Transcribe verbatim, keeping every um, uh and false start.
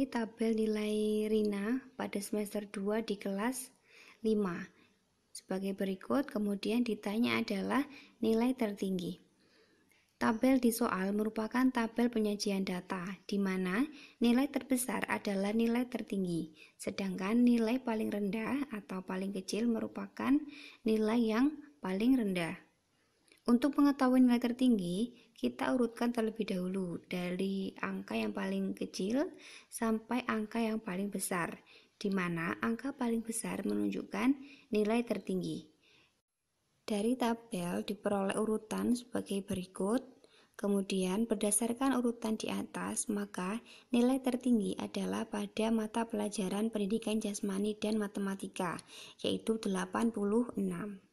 Ini tabel nilai Rina pada semester dua di kelas lima. Sebagai berikut, kemudian ditanya adalah nilai tertinggi. Tabel di soal merupakan tabel penyajian data, di mana nilai terbesar adalah nilai tertinggi, sedangkan nilai paling rendah atau paling kecil merupakan nilai yang paling rendah. Untuk mengetahui nilai tertinggi, kita urutkan terlebih dahulu dari angka yang paling kecil sampai angka yang paling besar, di mana angka paling besar menunjukkan nilai tertinggi. Dari tabel diperoleh urutan sebagai berikut, kemudian berdasarkan urutan di atas, maka nilai tertinggi adalah pada mata pelajaran pendidikan jasmani dan matematika, yaitu delapan puluh enam.